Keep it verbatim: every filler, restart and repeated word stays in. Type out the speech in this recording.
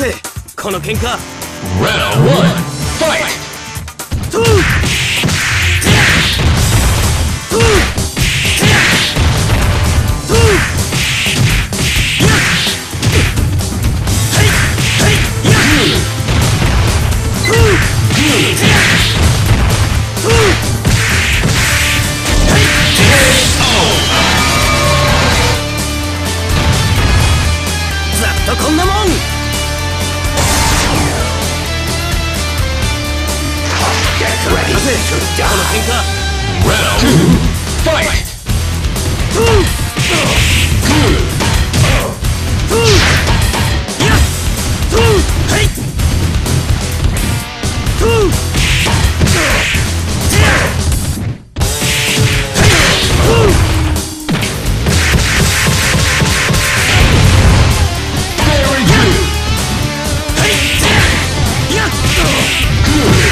せこの喧嘩。 Round one, fight! Two! Two! Two! Hey! Hey! Two! Two! ざっとこんなもん。この喧嘩。 Round two, fight! Two! Two! Yeah! Two! Hey! Two! Very good! Hey! Yeah!